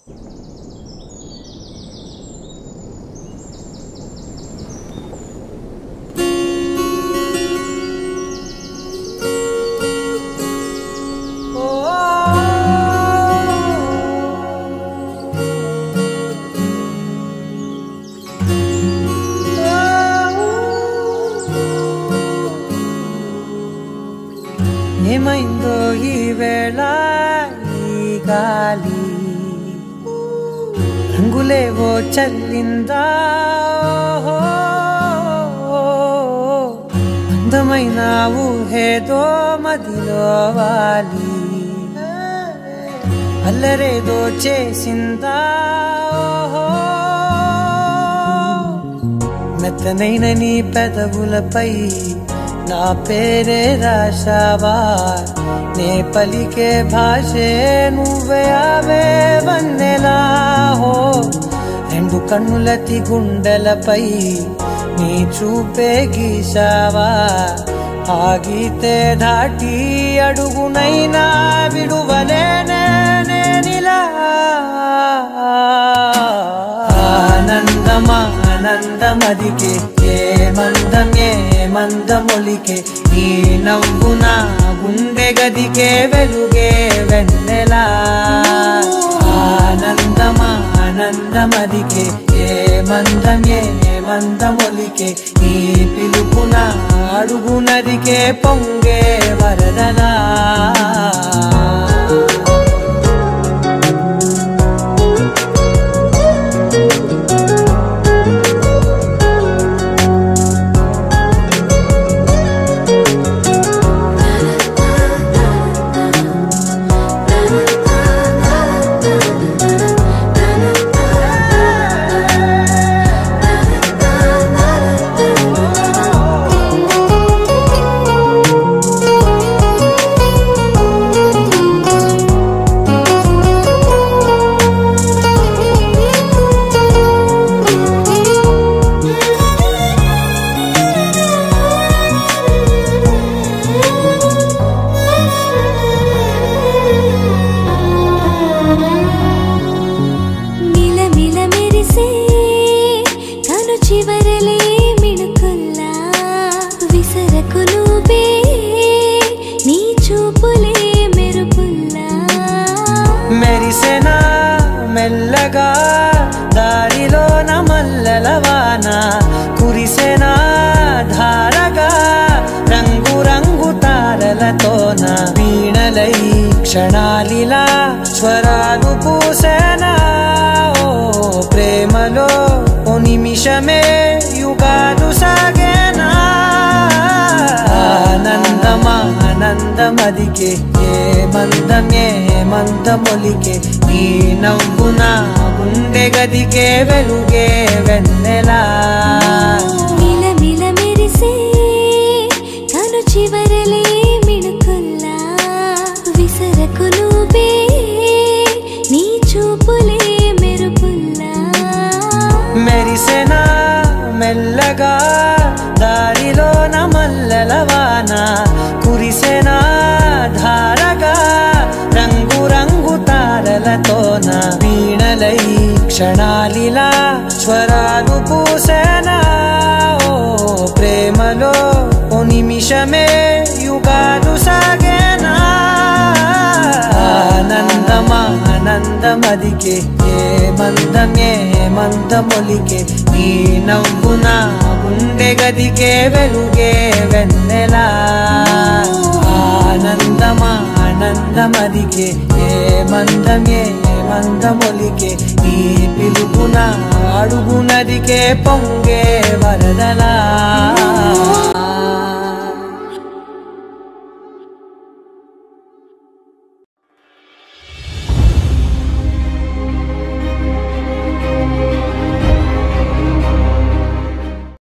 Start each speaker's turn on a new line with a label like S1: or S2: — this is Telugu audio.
S1: ఏమైందో ఈ వేళ ఈ గాలి రంగులేవో చల్లిందా అందమైన ఊహేదో మదిలో వాలి అల్లరేదో చేసిందా మెత్తనైన నీ పెదవులపై నా పేరే రాశావా నే పలికే భాషే నువ్వే ఆవే వన్నెలా హో రెండు కన్నులతి గుండెలపై నీ చూపే గీశావా ఆగితే దాటి అడుగునైనా విడువలేనే నేనిలా ఆనందమా ఆనందమదికే ఏ మందమొలికే నీ నవ్వు నా గుండె గదికే వెలుగే వెన్నెలా ఆనందమా ఆనందమదికే ఏ మందమొలికే నీ పిలుపు నా అడుగునదికే పొంగే వరదలా మెరిసెనా మెల్లగా దారిలో నమల్లలవాన కురిసెనా ధారగా రంగు రంగు తారలతోన వీణలై క్షణాలిలా స్వరాలు పూసెనా ఓ ప్రేమలో ఓ నిమిషమే యుగాలు సాగేనా ఆనందమా ఆనందమదికే ఏ మందమొలికే నీ నవ్వు నా గుండె గదికే వెలుగే వెన్నెలా
S2: మిలమిల మెరిసే కను చివరలే మిణుకుల్లా విసరకు నువ్వే నీ చూపులే మెరుపుల్లా
S1: మెరిసెనా మెల్లగా దారిలో నమల్లలవాన కురిసెనా ధారగా రంగు రంగు తారలతోన వీణలై క్షణాలిలా స్వరాలు పూసెనా ఓ ప్రేమలో ఓ నిమిషమే యుగాలు సాగేనా ఆనందమా ఆనందమదికే ఏ మందమొలికే నీ నవ్వు నా గుండె గదికే వెలుగే వెన్నెలా ఆనందమా ఆనందమదికే ఏ మందమొలికే నీ పిలుపు నా అడుగునదికే పొంగే వరదలా